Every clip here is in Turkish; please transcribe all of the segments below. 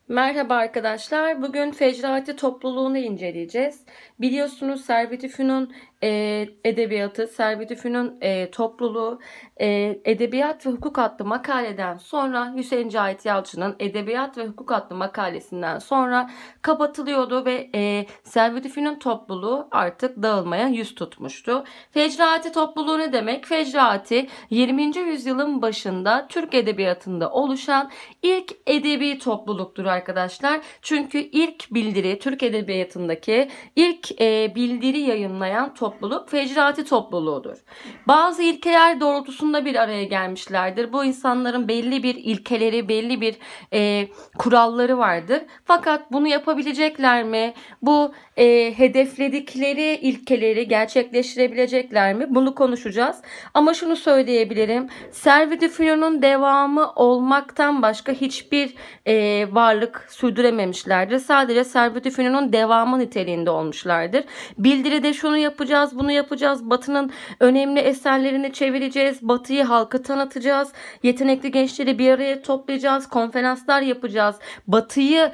Merhaba arkadaşlar. Bugün Fecrati topluluğunu inceleyeceğiz. Biliyorsunuz Servet-i Fünun edebiyatı, Servet-i Fünun topluluğu Edebiyat ve Hukuk adlı makaleden sonra Hüseyin Cahit Yalçın'ın Edebiyat ve Hukuk adlı makalesinden sonra kapatılıyordu ve Servet-i Fünun topluluğu artık dağılmaya yüz tutmuştu. Fecrati topluluğu ne demek? Fecrati 20. yüzyılın başında Türk edebiyatında oluşan ilk edebi topluluktur arkadaşlar. Çünkü ilk bildiri, Türk edebiyatındaki ilk bildiri yayınlayan topluluk Fecrati topluluğudur. Bazı ilkeler doğrultusunda bir araya gelmişlerdir. Bu insanların belli bir ilkeleri, belli bir kuralları vardır. Fakat bunu yapabilecekler mi? Bu hedefledikleri ilkeleri gerçekleştirebilecekler mi? Bunu konuşacağız. Ama şunu söyleyebilirim. Servet-i Fünun'un devamı olmaktan başka hiçbir varlık sürdürememişlerdir. Sadece Servet-i Fünun'un devamı niteliğinde olmuşlardır. Bildiride şunu yapacağız, bunu yapacağız. Batı'nın önemli eserlerini çevireceğiz. Batı'yı halka tanıtacağız. Yetenekli gençleri bir araya toplayacağız. Konferanslar yapacağız. Batı'yı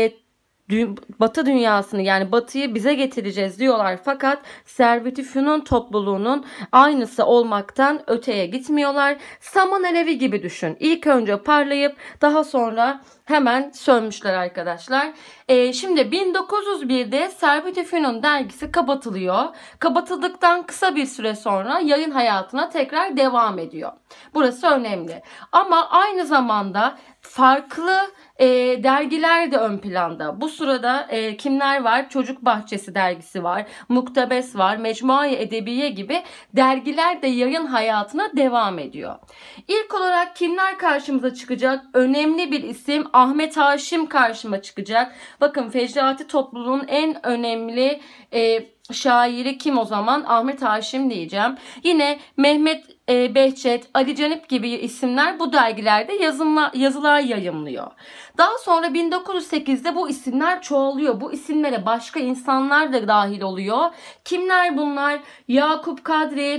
Batı dünyasını yani Batı'yı bize getireceğiz diyorlar. Fakat Servet-i Fünun topluluğunun aynısı olmaktan öteye gitmiyorlar. Saman alevi gibi düşün. İlk önce parlayıp daha sonra hemen sönmüşler arkadaşlar. Şimdi 1901'de Servet-i Fünun dergisi kapatılıyor. Kapatıldıktan kısa bir süre sonra yayın hayatına tekrar devam ediyor. Burası önemli. Ama aynı zamanda farklı dergiler de ön planda. Bu sırada kimler var? Çocuk Bahçesi dergisi var, Muktebes var, Mecmua-i Edebiye gibi dergiler de yayın hayatına devam ediyor. İlk olarak kimler karşımıza çıkacak? Önemli bir isim Ahmet Haşim karşıma çıkacak. Bakın Fecrati topluluğun en önemli şairi kim o zaman? Ahmet Haşim diyeceğim. Yine Mehmet Behçet, Ali Canip gibi isimler bu dergilerde yazılar yayımlıyor. Daha sonra 1908'de bu isimler çoğalıyor. Bu isimlere başka insanlar da dahil oluyor. Kimler bunlar? Yakup Kadri,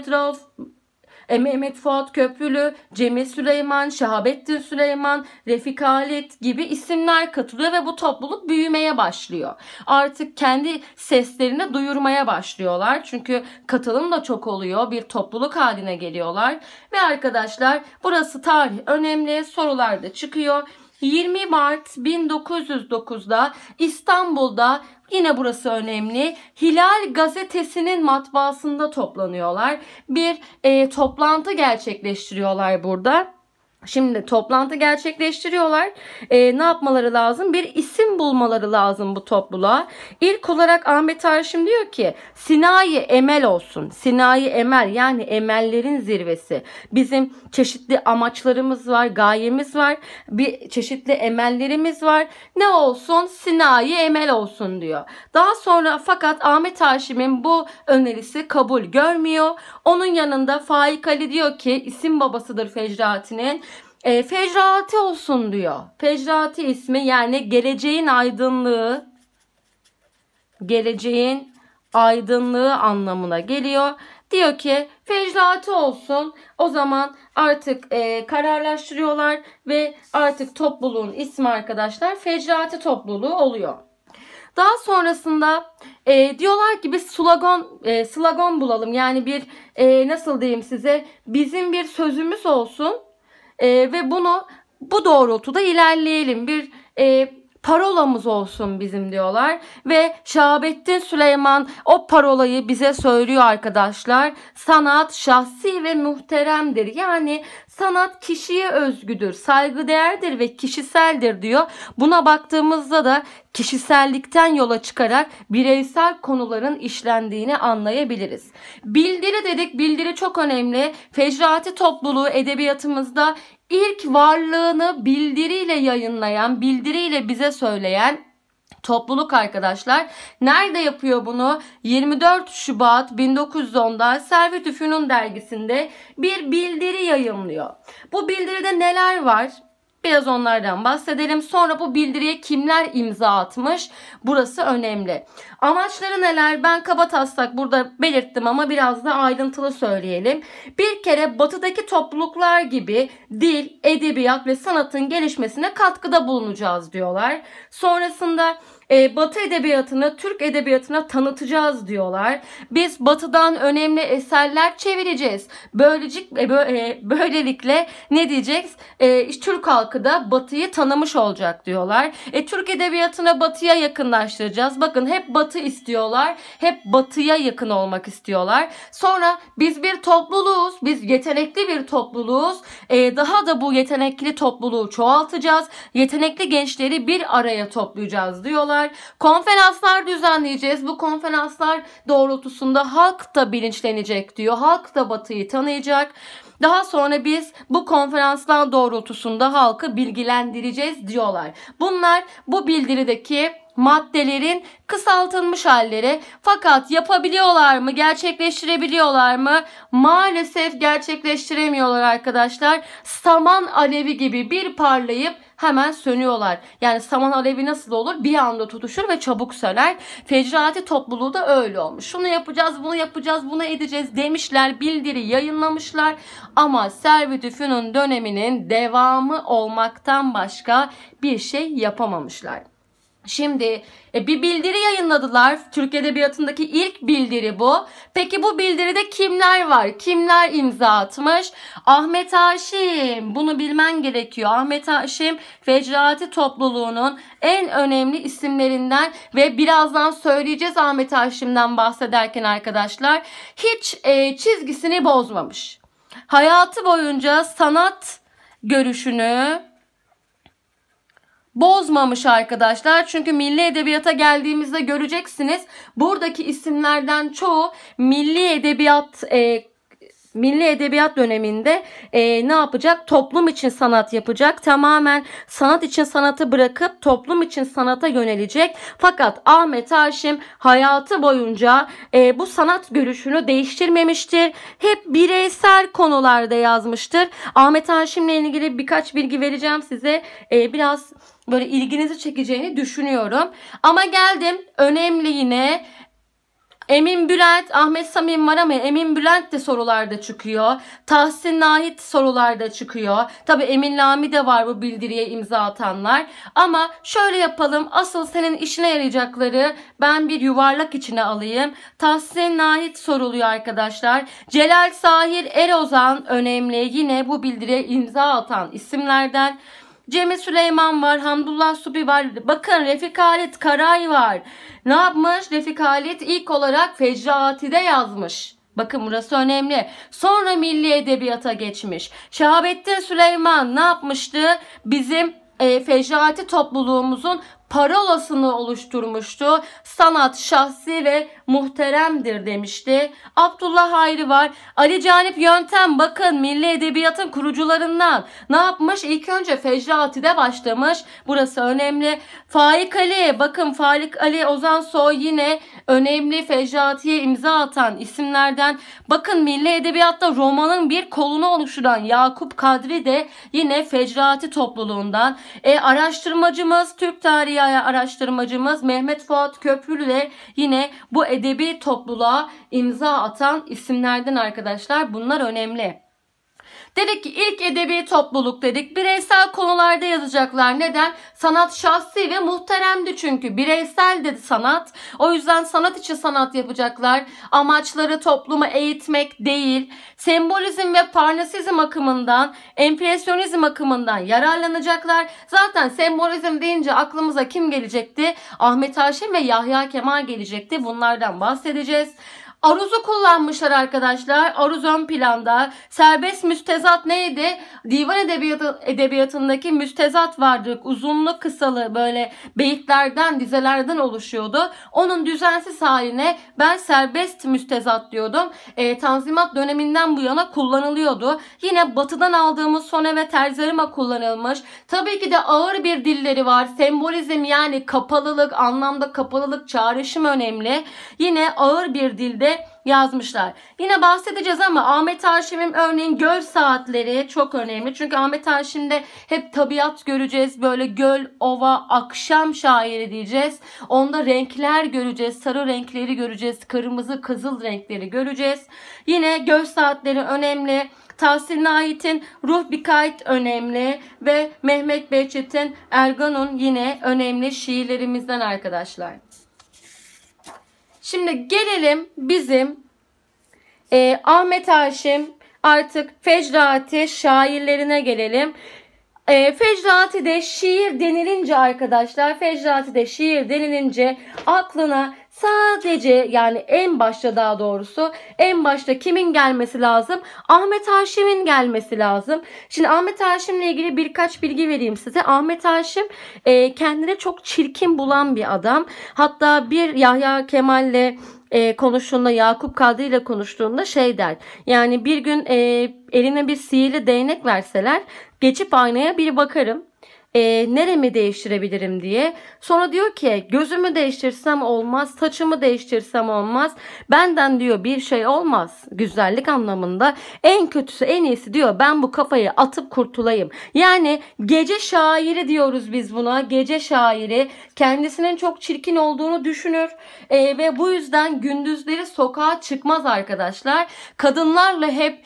Mehmet Fuat Köprülü, Cemil Süleyman, Şahabettin Süleyman, Refik Halit gibi isimler katılıyor ve bu topluluk büyümeye başlıyor. Artık kendi seslerini duyurmaya başlıyorlar. Çünkü katılım da çok oluyor. Bir topluluk haline geliyorlar. Ve arkadaşlar burası tarih önemli. Sorular da çıkıyor. 20 Mart 1909'da İstanbul'da, yine burası önemli, Hilal gazetesinin matbaasında toplanıyorlar. Bir toplantı gerçekleştiriyorlar burada. Şimdi toplantı gerçekleştiriyorlar. Ne yapmaları lazım? Bir isim bulmaları lazım bu topluluğa. İlk olarak Ahmet Haşim diyor ki Sinayi Emel olsun. Sinayi Emel yani emellerin zirvesi. Bizim çeşitli amaçlarımız var, gayemiz var. Bir çeşitli emellerimiz var. Ne olsun? Sinayi Emel olsun diyor. Daha sonra fakat Ahmet Haşim'in bu önerisi kabul görmüyor. Onun yanında Faik Ali diyor ki isim babasıdır Fecrati'nin. Fecrati olsun diyor. Fecrati ismi yani geleceğin aydınlığı anlamına geliyor. Diyor ki Fecrati olsun. O zaman artık kararlaştırıyorlar ve artık topluluğun ismi arkadaşlar Fecrati topluluğu oluyor. Daha sonrasında diyorlar ki biz slogan bulalım. Yani bir nasıl diyeyim size, bizim bir sözümüz olsun ve bunu bu doğrultuda ilerleyelim. Bir parolamız olsun bizim diyorlar. Ve Şahabettin Süleyman o parolayı bize söylüyor arkadaşlar. Sanat şahsi ve muhteremdir. Yani sanat kişiye özgüdür, saygıdeğerdir ve kişiseldir diyor. Buna baktığımızda da kişisellikten yola çıkarak bireysel konuların işlendiğini anlayabiliriz. Bildiri dedik. Bildiri çok önemli. Fecrati topluluğu edebiyatımızda ilk varlığını bildiriyle yayınlayan, bildiriyle bize söyleyen topluluk arkadaşlar. Nerede yapıyor bunu? 24 Şubat 1910'da Servet-i Fünun dergisinde bir bildiri yayımlıyor. Bu bildiride neler var? Biraz onlardan bahsedelim. Sonra bu bildiriye kimler imza atmış? Burası önemli. Amaçları neler? Ben kabataslak burada belirttim ama biraz da ayrıntılı söyleyelim. Bir kere batıdaki topluluklar gibi dil, edebiyat ve sanatın gelişmesine katkıda bulunacağız diyorlar. Sonrasında Batı edebiyatını Türk edebiyatına tanıtacağız diyorlar. Biz Batı'dan önemli eserler çevireceğiz. Böylelikle ne diyeceğiz? Türk halkı da Batı'yı tanımış olacak diyorlar. Türk edebiyatını Batı'ya yakınlaştıracağız. Bakın hep Batı istiyorlar. Hep Batı'ya yakın olmak istiyorlar. Sonra biz bir topluluğuz. Biz yetenekli bir topluluğuz. Daha da bu yetenekli topluluğu çoğaltacağız. Yetenekli gençleri bir araya toplayacağız diyorlar. Konferanslar düzenleyeceğiz. Bu konferanslar doğrultusunda halk da bilinçlenecek diyor. Halk da Batı'yı tanıyacak. Daha sonra biz bu konferanslar doğrultusunda halkı bilgilendireceğiz diyorlar. Bunlar bu bildirideki maddelerin kısaltılmış halleri. Fakat yapabiliyorlar mı? Gerçekleştirebiliyorlar mı? Maalesef gerçekleştiremiyorlar arkadaşlar. Saman alevi gibi bir parlayıp hemen sönüyorlar. Yani saman alevi nasıl olur? Bir anda tutuşur ve çabuk söner. Fecraati topluluğu da öyle olmuş. Şunu yapacağız, bunu yapacağız, bunu edeceğiz demişler. Bildiri yayınlamışlar. Ama Servet-i Fünun döneminin devamı olmaktan başka bir şey yapamamışlar. Şimdi bir bildiri yayınladılar. Türk Edebiyatı'ndaki ilk bildiri bu. Peki bu bildiride kimler var? Kimler imza atmış? Ahmet Haşim. Bunu bilmen gerekiyor. Ahmet Haşim Fecraati topluluğunun en önemli isimlerinden ve birazdan söyleyeceğiz Ahmet Haşim'den bahsederken arkadaşlar. Hiç çizgisini bozmamış. Hayatı boyunca sanat görüşünü bozmamış arkadaşlar. Çünkü milli edebiyata geldiğimizde göreceksiniz. Buradaki isimlerden çoğu milli edebiyat döneminde ne yapacak? Toplum için sanat yapacak. Tamamen sanat için sanatı bırakıp toplum için sanata yönelecek. Fakat Ahmet Haşim hayatı boyunca bu sanat görüşünü değiştirmemiştir. Hep bireysel konularda yazmıştır. Ahmet Haşim'le ilgili birkaç bilgi vereceğim size. Biraz böyle ilginizi çekeceğini düşünüyorum. Ama geldim önemli yine. Emin Bülent, Ahmet Samim var ama Emin Bülent de sorularda çıkıyor. Tahsin Nahit sorularda çıkıyor. Tabi Emin Lami de var bu bildiriye imza atanlar. Ama şöyle yapalım. Asıl senin işine yarayacakları ben bir yuvarlak içine alayım. Tahsin Nahit soruluyor arkadaşlar. Celal Sahir Erozan önemli. Yine bu bildiriye imza atan isimlerden. Cemil Süleyman var. Hamdullah Subi var. Bakın Refik Halit Karay var. Ne yapmış? Refik Halit ilk olarak Fecraati'de yazmış. Bakın burası önemli. Sonra milli edebiyata geçmiş. Şahabettin Süleyman ne yapmıştı? Bizim Fecraati topluluğumuzun parolasını oluşturmuştu. Sanat şahsi ve muhteremdir demişti. Abdullah Hayri var. Ali Canip Yöntem bakın milli edebiyatın kurucularından. Ne yapmış? İlk önce Fecraati'de başlamış. Burası önemli. Faik Ali bakın Faik Ali Ozansoy yine önemli Fecraati'ye imza atan isimlerden. Bakın milli edebiyatta romanın bir kolunu oluşturan Yakup Kadri de yine Fecraati topluluğundan. Araştırmacımız Türk tarihi araştırmacımız Mehmet Fuat Köprülü de yine bu edebi topluluğa imza atan isimlerden arkadaşlar. Bunlar önemli. Dedik ki ilk edebi topluluk dedik. Bireysel konularda yazacaklar. Neden? Sanat şahsi ve muhteremdi çünkü. Bireysel dedi sanat. O yüzden sanat için sanat yapacaklar. Amaçları toplumu eğitmek değil. Sembolizm ve parnasizm akımından, empresyonizm akımından yararlanacaklar. Zaten sembolizm deyince aklımıza kim gelecekti? Ahmet Haşim ve Yahya Kemal gelecekti. Bunlardan bahsedeceğiz. Aruz'u kullanmışlar arkadaşlar. Aruz ön planda. Serbest müstezat neydi? Divan edebiyatındaki müstezat vardı. Uzunlu kısalı böyle beyitlerden, dizelerden oluşuyordu. Onun düzensiz haline ben serbest müstezat diyordum. Tanzimat döneminden bu yana kullanılıyordu. Yine batıdan aldığımız sone ve terzerima kullanılmış. Tabii ki de ağır bir dilleri var. Sembolizm yani kapalılık, anlamda kapalılık, çağrışım önemli. Yine ağır bir dilde şekilde yazmışlar. Yine bahsedeceğiz ama Ahmet Haşim'in örneğin göl saatleri çok önemli. Çünkü Ahmet Haşim'de hep tabiat göreceğiz. Böyle göl, ova, akşam şairi diyeceğiz. Onda renkler göreceğiz. Sarı renkleri göreceğiz. Kırmızı, kızıl renkleri göreceğiz. Yine göl saatleri önemli. Tahsin Nait'in Ruh Bikayet önemli ve Mehmet Behçet'in Ergan'ın yine önemli şiirlerimizden arkadaşlar. Şimdi gelelim bizim Ahmet Haşim artık Fecrati şairlerine gelelim. Fecrati'de şiir denilince arkadaşlar, Fecrati'de şiir denilince aklına sadece, yani en başta, daha doğrusu en başta kimin gelmesi lazım? Ahmet Haşim'in gelmesi lazım. Şimdi Ahmet Haşim'le ilgili birkaç bilgi vereyim size. Ahmet Haşim kendini çok çirkin bulan bir adam. Hatta bir Yahya Kemal'le konuştuğunda, Yakup Kadri ile konuştuğunda şey der. Yani bir gün eline bir sihirli değnek verseler geçip aynaya bir bakarım. Neremi değiştirebilirim diye. Sonra diyor ki gözümü değiştirsem olmaz, saçımı değiştirsem olmaz. Benden diyor bir şey olmaz güzellik anlamında. En kötüsü, en iyisi diyor ben bu kafayı atıp kurtulayım. Yani gece şairi diyoruz biz buna. Gece şairi, kendisinin çok çirkin olduğunu düşünür ve bu yüzden gündüzleri sokağa çıkmaz arkadaşlar. Kadınlarla hep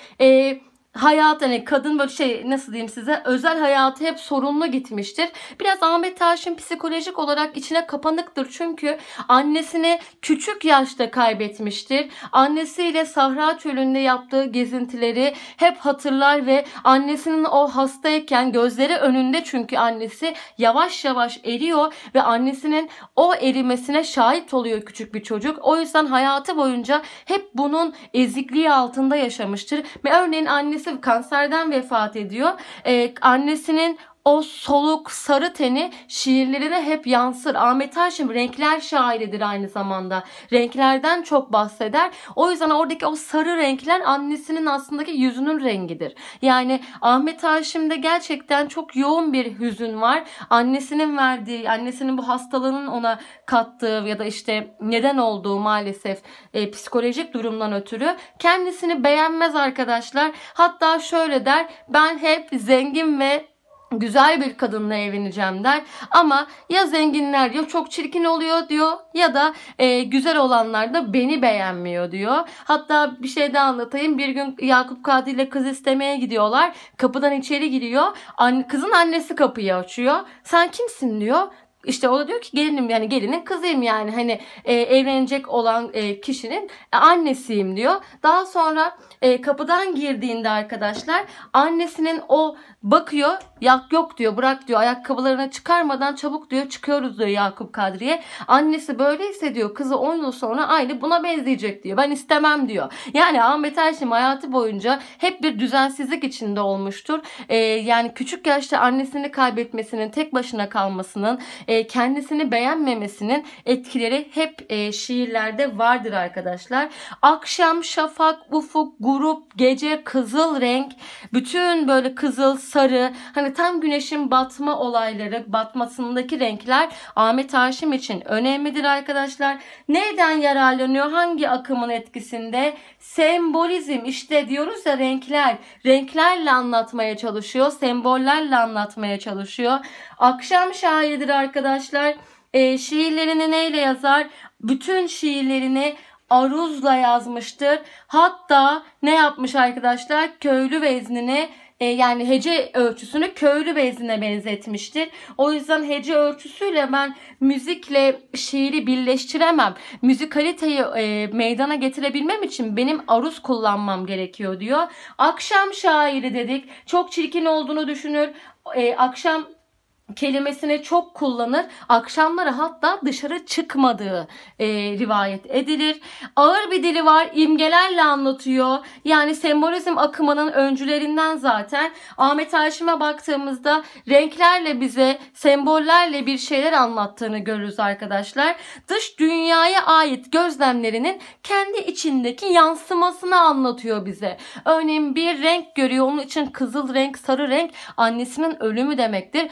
hayat, hani kadın böyle nasıl diyeyim size, özel hayatı hep sorunlu gitmiştir. Biraz Ahmet Haşim psikolojik olarak içine kapanıktır. Çünkü annesini küçük yaşta kaybetmiştir. Annesiyle Sahra Çölü'nde yaptığı gezintileri hep hatırlar ve annesinin o hastayken gözleri önünde, çünkü annesi yavaş yavaş eriyor ve annesinin o erimesine şahit oluyor küçük bir çocuk. O yüzden hayatı boyunca hep bunun ezikliği altında yaşamıştır. Ve örneğin annesi kanserden vefat ediyor. Annesinin o soluk sarı teni şiirlerine hep yansır. Ahmet Haşim renkler şairidir aynı zamanda. Renklerden çok bahseder. O yüzden oradaki o sarı renkler annesinin aslındaki yüzünün rengidir. Yani Ahmet Haşim'de gerçekten çok yoğun bir hüzün var. Annesinin verdiği, annesinin bu hastalığının ona kattığı ya da işte neden olduğu maalesef psikolojik durumdan ötürü kendisini beğenmez arkadaşlar. Hatta şöyle der: ben hep zengin ve güzel bir kadınla evleneceğim der. Ama ya zenginler ya çok çirkin oluyor diyor ya da güzel olanlar da beni beğenmiyor diyor. Hatta bir şey daha anlatayım. Bir gün Yakup Kadri ile kız istemeye gidiyorlar. Kapıdan içeri giriyor. Kızın annesi kapıyı açıyor. Sen kimsin diyor. İşte o da diyor ki gelinim, yani gelinin kızıyım, yani hani evlenecek olan kişinin annesiyim diyor. Daha sonra kapıdan girdiğinde arkadaşlar annesinin o bakıyor, yok diyor, bırak diyor, ayakkabılarını çıkarmadan çabuk diyor çıkıyoruz diyor Yakup Kadri'ye. Annesi böyle hissediyor, kızı 10 yıl sonra aynı buna benzeyecek diyor, ben istemem diyor. Yani Ahmet Haşim hayatı boyunca hep bir düzensizlik içinde olmuştur. Yani küçük yaşta annesini kaybetmesinin, tek başına kalmasının, kendisini beğenmemesinin etkileri hep şiirlerde vardır arkadaşlar. Akşam, şafak, ufuk, grup, gece, kızıl renk, bütün böyle kızıl, sarı, hani tam güneşin batma olayları, batmasındaki renkler Ahmet Haşim için önemlidir arkadaşlar. Neyden yararlanıyor? Hangi akımın etkisinde? Sembolizm, işte diyoruz ya, renkler. Renklerle anlatmaya çalışıyor, sembollerle anlatmaya çalışıyor. Akşam şairidir arkadaşlar. Şiirlerini neyle yazar? Bütün şiirlerini aruzla yazmıştır. Hatta ne yapmış arkadaşlar? Köylü veznini, yani hece ölçüsünü köylü veznine benzetmiştir. O yüzden hece ölçüsüyle ben müzikle şiiri birleştiremem. Müzikaliteyi meydana getirebilmem için benim aruz kullanmam gerekiyor diyor. Akşam şairi dedik. Çok çirkin olduğunu düşünür. Akşam kelimesini çok kullanır. Akşamları hatta dışarı çıkmadığı rivayet edilir. Ağır bir dili var. İmgelerle anlatıyor. Yani sembolizm akımının öncülerinden zaten. Ahmet Haşim'e baktığımızda renklerle bize, sembollerle bir şeyler anlattığını görürüz arkadaşlar. Dış dünyaya ait gözlemlerinin kendi içindeki yansımasını anlatıyor bize. Örneğin bir renk görüyor. Onun için kızıl renk, sarı renk annesinin ölümü demektir. Mesela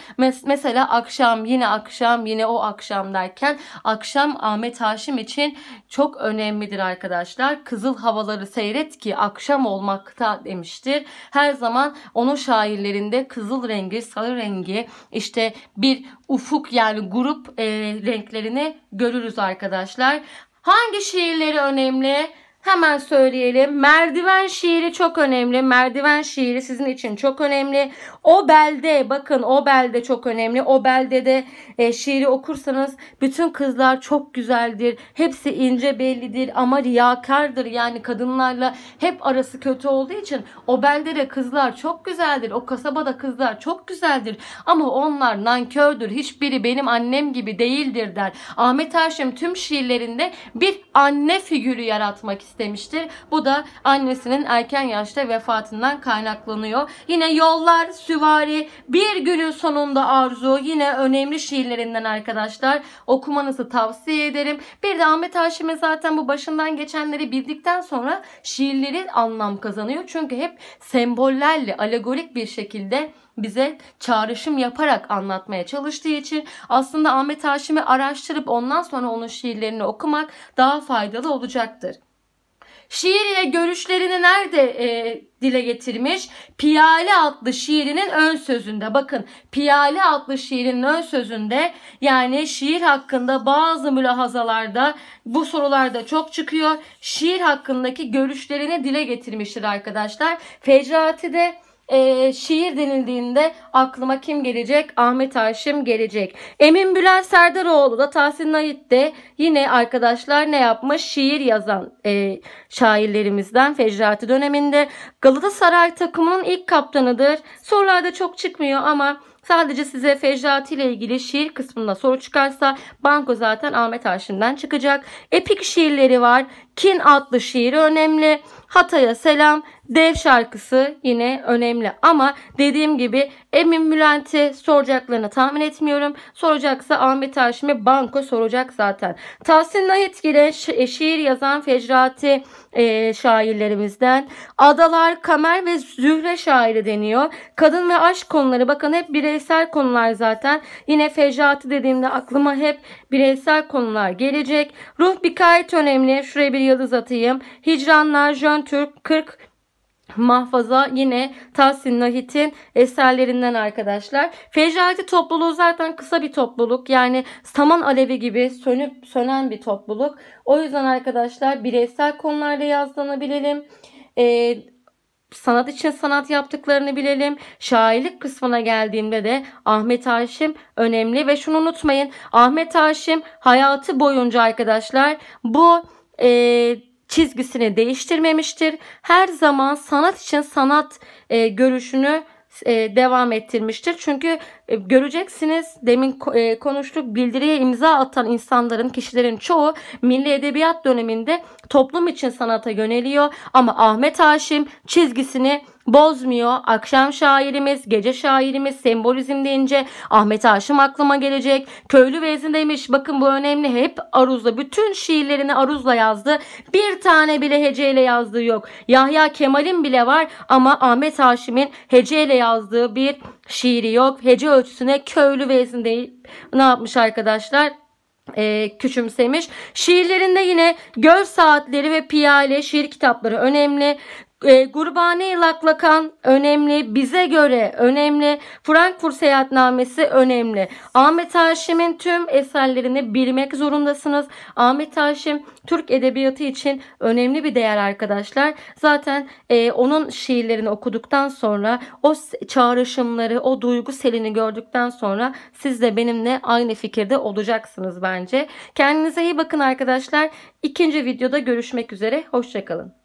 Mesela akşam, yine akşam, yine o akşam derken akşam Ahmet Haşim için çok önemlidir arkadaşlar. Kızıl havaları seyret ki akşam olmakta demiştir. Her zaman onun şairlerinde kızıl rengi, sarı rengi, işte bir ufuk yani grup renklerini görürüz arkadaşlar. Hangi şiirleri önemli? Hemen söyleyelim. Merdiven şiiri çok önemli. Merdiven şiiri sizin için çok önemli. O belde, bakın o belde çok önemli. O beldede şiiri okursanız bütün kızlar çok güzeldir. Hepsi ince bellidir ama riyakardır. Yani kadınlarla hep arası kötü olduğu için o beldede kızlar çok güzeldir. O kasabada kızlar çok güzeldir. Ama onlar nankördür. Hiçbiri benim annem gibi değildir der. Ahmet Haşim tüm şiirlerinde bir anne figürü yaratmak istemiştir. Bu da annesinin erken yaşta vefatından kaynaklanıyor. Yine Yollar, Süvari, Bir Günün Sonunda Arzu yine önemli şiirlerinden arkadaşlar. Okumanızı tavsiye ederim. Bir de Ahmet Haşim'in zaten bu başından geçenleri bildikten sonra şiirleri anlam kazanıyor. Çünkü hep sembollerle, alegorik bir şekilde bize çağrışım yaparak anlatmaya çalıştığı için aslında Ahmet Haşim'i araştırıp ondan sonra onun şiirlerini okumak daha faydalı olacaktır. Şiir ile görüşlerini nerede dile getirmiş? Piyale adlı şiirinin ön sözünde. Bakın Piyale adlı şiirinin ön sözünde, yani şiir hakkında bazı mülahazalarda bu sorularda çok çıkıyor. Şiir hakkındaki görüşlerini dile getirmiştir arkadaşlar. Fecrati'de şiir denildiğinde aklıma kim gelecek? Ahmet Haşim gelecek. Emin Bülent Serdaroğlu da Tahsin Nahit de yine arkadaşlar ne yapmış? Şiir yazan şairlerimizden Fecrati döneminde. Galatasaray takımının ilk kaptanıdır. Sorularda çok çıkmıyor ama sadece size Fecrati ile ilgili şiir kısmında soru çıkarsa banko zaten Ahmet Haşim'den çıkacak. Epik şiirleri var. Kin adlı şiiri önemli. Hatay'a Selam, Dev şarkısı yine önemli. Ama dediğim gibi Emin Bülent'i soracaklarını tahmin etmiyorum. Soracaksa Ahmet Haşim'i banko soracak zaten. Tahsin Nahit ile şiir yazan Fecrati şairlerimizden. Adalar, Kamer ve Zühre şairi deniyor. Kadın ve aşk konuları, bakın hep bireysel konular zaten. Yine Fecrati dediğimde aklıma hep bireysel konular gelecek. Ruh Bikayet önemli. Şuraya bir yıldız atayım. Hicranlar, Jön Türk, 40 Mahfaza yine Tahsin Nahit'in eserlerinden arkadaşlar. Fecrati topluluğu zaten kısa bir topluluk. Yani saman alevi gibi sönüp sönen bir topluluk. O yüzden arkadaşlar bireysel konularda yazdığını bilelim. Sanat için sanat yaptıklarını bilelim. Şairlik kısmına geldiğimde de Ahmet Haşim önemli. Ve şunu unutmayın. Ahmet Haşim hayatı boyunca arkadaşlar bu çizgisini değiştirmemiştir. Her zaman sanat için sanat görüşünü devam ettirmiştir. Çünkü göreceksiniz, demin konuştuk, bildiriye imza atan insanların, kişilerin çoğu milli edebiyat döneminde toplum için sanata yöneliyor. Ama Ahmet Haşim çizgisini bozmuyor. Akşam şairimiz, gece şairimiz, sembolizm deyince Ahmet Haşim aklıma gelecek. Köylü vezin demiş. Bakın bu önemli. Hep aruzla. Bütün şiirlerini aruzla yazdı. Bir tane bile heceyle yazdığı yok. Yahya Kemal'in bile var ama Ahmet Haşim'in heceyle yazdığı bir şiiri yok. Hece ölçüsüne köylü vezin değil. Ne yapmış arkadaşlar? Küçümsemiş. Şiirlerinde yine Göl Saatleri ve Piyale şiir kitapları önemli. Gurbani Laklakan önemli. Bize göre önemli. Frankfurt Seyahatnamesi önemli. Ahmet Haşim'in tüm eserlerini bilmek zorundasınız. Ahmet Haşim Türk edebiyatı için önemli bir değer arkadaşlar. Zaten onun şiirlerini okuduktan sonra, o çağrışımları, o duygu selini gördükten sonra siz de benimle aynı fikirde olacaksınız bence. Kendinize iyi bakın arkadaşlar. İkinci videoda görüşmek üzere. Hoşça kalın.